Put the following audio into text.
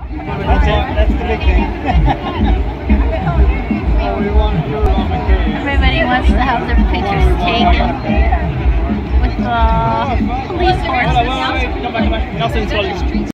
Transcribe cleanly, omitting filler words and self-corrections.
That's it. That's the big thing. Everybody wants to have their pictures taken with the police horses.